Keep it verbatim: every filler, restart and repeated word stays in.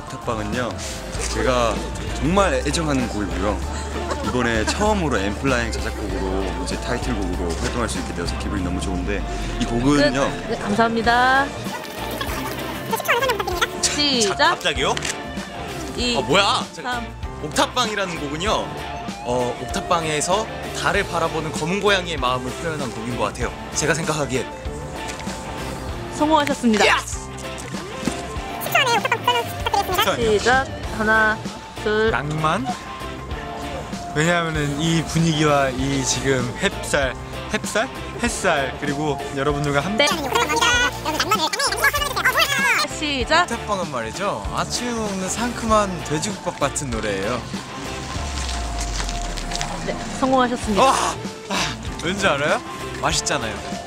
옥탑방은요 제가 정말 애정하는 곡이고요. 이번에 처음으로 엠플라잉 자작곡으로 이제 타이틀곡으로 활동할 수 있게 되어서 기분이 너무 좋은데 이 곡은요. 네, 감사합니다. 시작. 자, 갑자기요? 이, 아 뭐야? 삼. 옥탑방이라는 곡은요. 어 옥탑방에서 달을 바라보는 검은 고양이의 마음을 표현한 곡인 것 같아요. 제가 생각하기에. 성공하셨습니다. 예스! 시작. 하나, 둘. 낭만? 왜냐하면은 이 분위기와 이 지금 햇살, 햇살? 햇살 그리고 여러분들과 함께 네. 시작. 옥탑방은 말이죠, 아침에 먹는 상큼한 돼지국밥 같은 노래예요. 네, 성공하셨습니다. 와! 아, 왠지 알아요? 맛있잖아요.